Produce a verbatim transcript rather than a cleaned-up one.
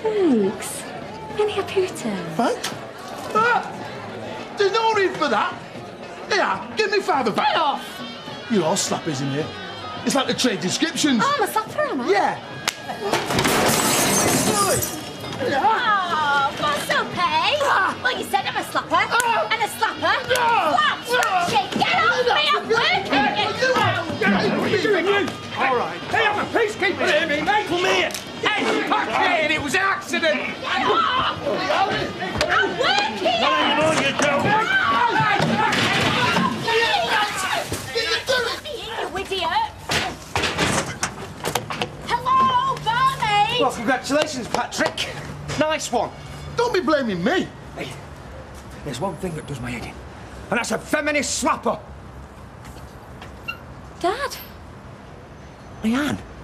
Thanks. Any aperitif? Thanks. Ah, there's no need for that. Here, give me five of that. Get off! You're all slappers in here. It's like the trade descriptions. Oh, I'm a slapper, am I? Yeah. Oh, what's up, eh? Ah. Well, you said I'm a slapper. Ah. And a slapper. Ah. Slap, slap, shit. Get off me, I'm working. What are you doing, you? All right. Hey, I'm a peacekeeper here, me mate. Come here. Hey, fuck me, it was an accident. Get off! I'm working. Hang on, you don't. You idiot. Hello, barmaid. Well, congratulations, Patrick. Nice one. Don't be blaming me. Hey, there's one thing that does my head in, and that's a feminist slapper. Dad. Leanne.